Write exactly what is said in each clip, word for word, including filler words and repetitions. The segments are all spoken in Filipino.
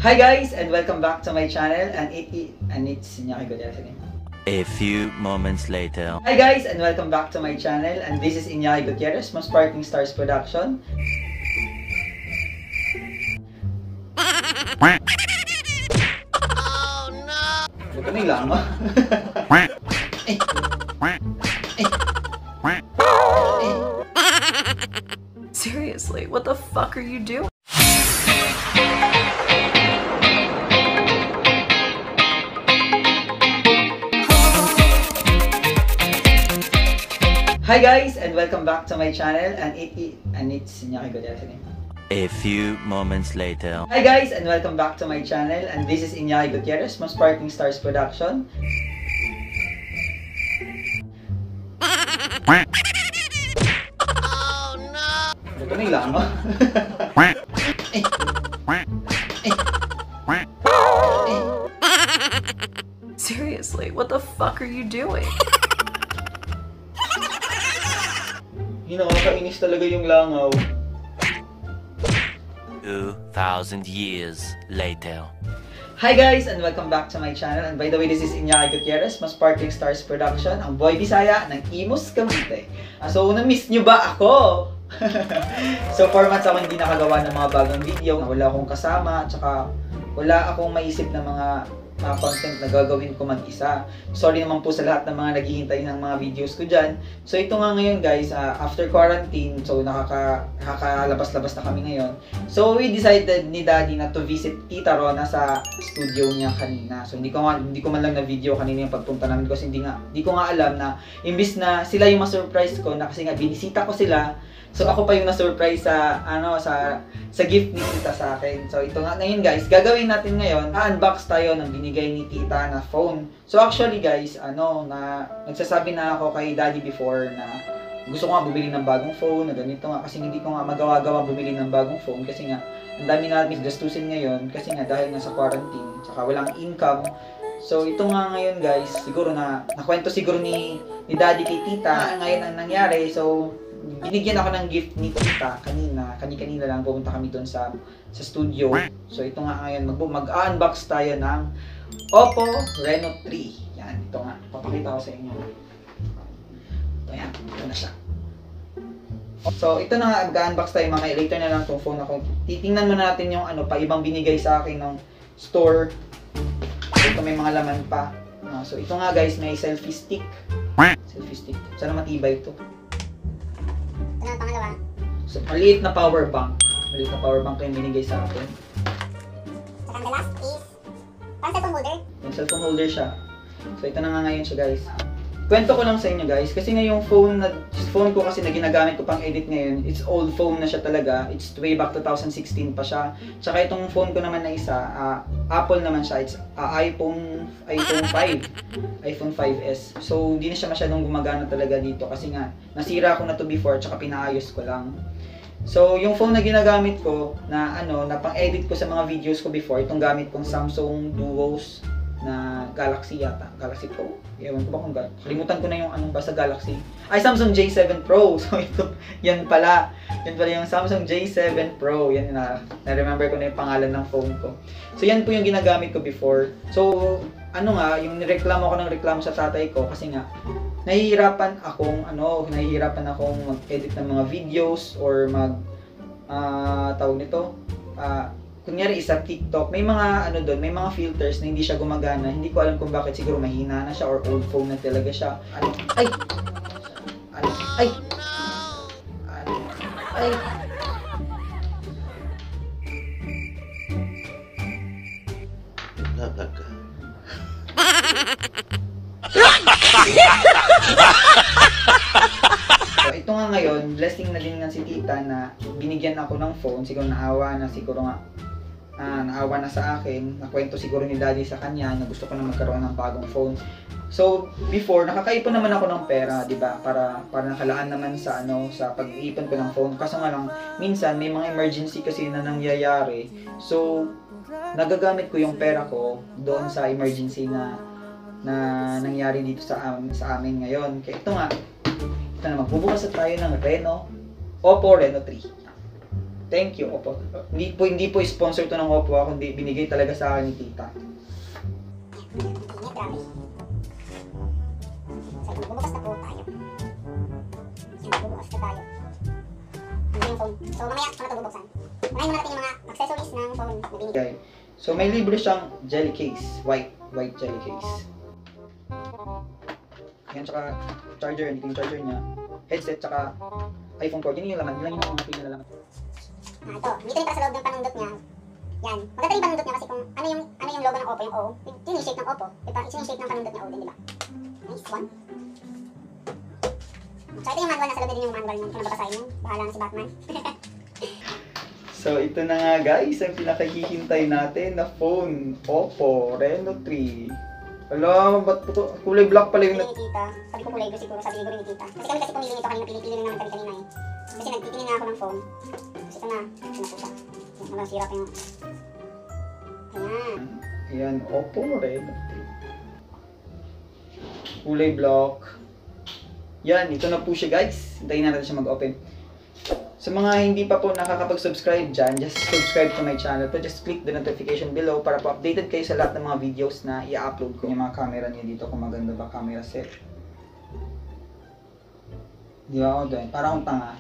Hi guys, and welcome back to my channel, and it and it's Iñaki Gutierrez again. A few moments later. Hi guys, and welcome back to my channel, and this is Iñaki Gutierrez from Sparkling Stars Production. Oh no! Ito na yung lama. Seriously, what the fuck are you doing? Hi guys, and welcome back to my channel, and it and it's Iñaki Gutierrez again. A few moments later. Hi guys, and welcome back to my channel, and this is Iñaki Gutierrez from Sparkling Stars Production. Oh no! Ito na yung lama. Seriously, what the fuck are you doing? Nakakainis talaga yung langaw. Two thousand years later. Hi guys, and welcome back to my channel, and by the way, this is Iñaki Gutierrez from Sparkling Stars Production, ang boy Bisaya ng Imus Cavite. So, na-miss nyo ba ako? So, four months ako hindi nakagawa ng mga bagong video, wala akong kasama, tsaka wala akong maisip na mga mga content na gagawin ko mag-isa. Sorry naman po sa lahat ng mga naghihintay ng mga videos ko dyan. So ito nga ngayon guys, uh, after quarantine, so nakaka, nakakalabas-labas na kami ngayon. So we decided ni Daddy na to visit Tita Rona sa studio niya kanina. So hindi ko nga, hindi ko man lang na video kanina yung pagpunta namin kasi hindi nga, hindi ko nga alam na imbis na sila yung ma-surprise ko na kasi nga binisita ko sila. So ako pa yung na-surprise sa ano sa sa gift ni Tita sa akin. So ito nga ngayon guys, gagawin natin ngayon, unbox tayo ng binigay ni Tita na phone. So actually guys, ano na nagsasabi na ako kay Daddy before na gusto ko nga bumili ng bagong phone, na ganito nga kasi hindi ko nga magawa-gawa bumili ng bagong phone kasi nga ang dami natin gastusin ngayon kasi nga dahil nasa quarantine, saka walang income. So ito nga ngayon guys, siguro na nakwento siguro ni ni Daddy kay Tita ngayon ang nangyari. So binigyan ako ng gift ni Tita kanina, kani-kanina lang pumunta kami doon sa sa studio. So ito nga ngayon mag-unbox tayo ng Oppo Reno three. Yan, ito nga, papakita ko sa inyo. Ito yan, ito na siya. So ito na nga, mag-unbox tayo mga later na lang tong phone ako. Titingnan muna natin yung ano pa ibang binigay sa akin ng store. Ito may mga laman pa. Uh, so ito nga guys, may selfie stick. Selfie stick. Sana matibay ito. Ito na ang pangalawa. So, maliit na power bank. Maliit na power bank yung binigay sa akin. Saka the last is, parang cellphone holder. Yung cellphone holder siya. So, ito na nga ngayon siya guys. Kwento ko lang sa inyo guys, kasi nga yung phone na, phone ko kasi na ginagamit ko pang edit ngayon, it's old phone na siya talaga. It's way back two thousand sixteen pa siya. Tsaka itong phone ko naman na isa, uh, Apple naman siya. It's uh, iPhone iPhone five. iPhone five S. So, hindi na siya masyadong gumagana talaga dito kasi nga, nasira ko na to before, tsaka pinaayos ko lang. So, yung phone na ginagamit ko, na ano, na pang-edit ko sa mga videos ko before, itong gamit kong Samsung Duos na Galaxy yata. Galaxy Pro? Ewan ko ba kung gano'n. Kalimutan ko na yung anong basta Galaxy. Ay, Samsung J seven Pro. So, ito, yan pala. Yan pala yung Samsung J seven Pro. Yan na, na-remember ko na yung pangalan ng phone ko. So, yan po yung ginagamit ko before. So, ano nga, yung nireklamo ko ng reklamo sa tatay ko kasi nga, nahihirapan akong, ano, nahihirapan akong mag-edit ng mga videos or mag, uh, tawag nito, ah, uh, kunyari isa TikTok, may mga ano doon, may mga filters na hindi siya gumagana. Hindi ko alam kung bakit, siguro mahina na siya or old phone na talaga siya. Ano? Ay! Ano? Ay! Ano? Ay! Naglalag. So, ito nga ngayon, blessing na din nga si Tita na binigyan ako ng phone. Siguro naawa na, siguro nga Uh, naawa na sa akin, nakwento siguro ni Daddy sa kanya na gusto ko na magkaroon ng bagong phone. So, before, nakakaipon naman ako ng pera, di ba? Para, para nakalaan naman sa, ano, sa pag-iipon ko ng phone. Kaso nga lang, minsan, may mga emergency kasi na nangyayari. So, nagagamit ko yung pera ko doon sa emergency na na nangyari dito sa, um, sa amin ngayon. Kaya ito nga, ito na, magbubukas tayo ng Reno, Oppo Reno three. Thank you, Oppo. Hindi po, hindi po sponsor to ng Oppo, kundi binigay talaga sa akin ni tita. Init, grabe. So, magbubukas na po tayo. Yan, magbubukas na tayo. Ano yung phone? So, mamaya ko na ito bubuksan. Unahin muna natin yung mga accessories ng phone na binigay. Okay. So, may libre siyang jelly case. White. White jelly case. Yan, tsaka charger. Hindi yung charger niya. Headset, tsaka iPhone cord. Yun yung laman. Yun lang yung mga pinalalaman. Ah, ito. Dito rin para sa loob ng panundot niya. Yan. Maganda yung panundot niya kasi kung ano yung ano yung logo ng Oppo, yung O. Yun yung shape ng Oppo. Diba? Ito yung shape ng panundot niya O din, diba? Nice one. So, ito yung manual. Nasa loob din yung manual niya. Kung nababasahin yun, bahala na si Batman. So, ito na nga guys, ang pinakahihintay natin na phone. Oppo Reno three. Alam, ba't ito? Kulay black pala yung... Pili ni Tita. Sabi ko kulay ko siguro. Sabi siguro ni Tita. Kasi kami kasi pumili nito kanina. Pinipili na naman kami kanina eh. Kasi nagtitingin nga ako ng phone. Kasi ito na. Ito na po siya. Yan, hanggang sira pa yung... Ayan. Ayan, Oppo Reno three. Kulay black. Yan, ito na po siya guys. Hintayin natin siya mag-open. Sa mga hindi pa po nakakapag-subscribe dyan, just subscribe to my channel po. Just click the notification below para po updated kayo sa lahat ng mga videos na i-upload ko. Yung mga camera niya dito, kung maganda ba camera set. Di ba ako doon? Para akong tanga.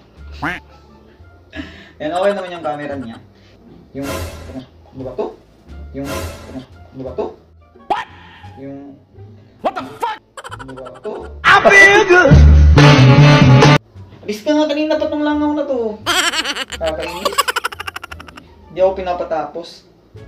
Yan, okay naman yung camera niya. Yung, ano ba to? Yung, ano ba to? What? Yung, what the fuck? Ano ba to? I feel good! Alis ka nga, kanina pa tong langaw na to. Kakainis. Hindi ako pinapatapos.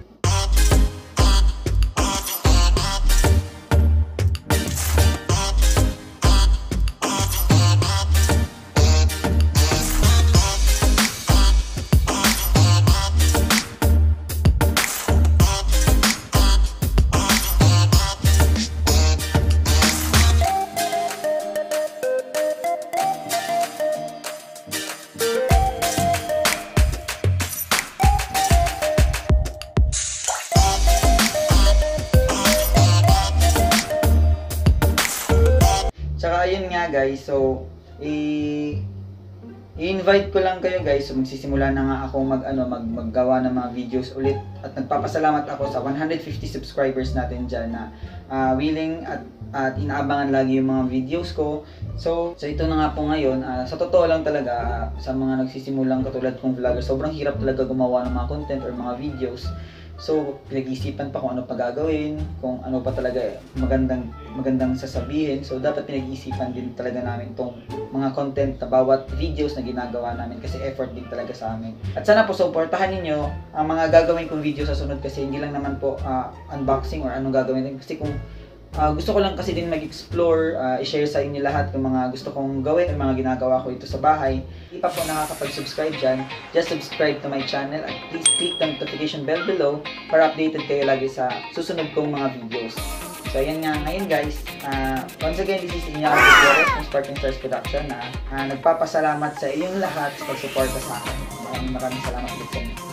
Tsaka ayun nga guys, so i i-invite ko lang kayo guys. So magsisimula na nga ako mag ano mag maggawa ng mga videos ulit at nagpapasalamat ako sa one hundred fifty subscribers natin diyan na uh, willing at at inaabangan lagi yung mga videos ko. So, so ito na nga po ngayon, uh, sa totoo lang talaga uh, sa mga nagsisimulang katulad kong vlogger, sobrang hirap talaga gumawa ng mga content or mga videos. So, pinag-iisipan pa kung ano pa gagawin, kung ano pa talaga magandang magandang sasabihin. So, dapat pinag-iisipan din talaga namin itong mga content na bawat videos na ginagawa namin kasi effort din talaga sa amin. At sana po supportahan ninyo ang mga gagawin kong video sa sunod kasi hindi lang naman po uh, unboxing or anong gagawin din. Kasi kung uh, gusto ko lang kasi din mag-explore, uh, i-share sa inyo lahat yung mga gusto kong gawin at mga ginagawa ko ito sa bahay. Hindi pa po nakakapag-subscribe dyan, just subscribe to my channel at please click the notification bell below para updated kayo lagi sa susunod kong mga videos. So ayan nga, ngayon guys, uh, once again, this is Iñaki Gutierrez ng Sparking Stars Production na uh, nagpapasalamat sa inyong lahat sa pagsuporta sa akin. Maraming maraming salamat ulit sa inyo.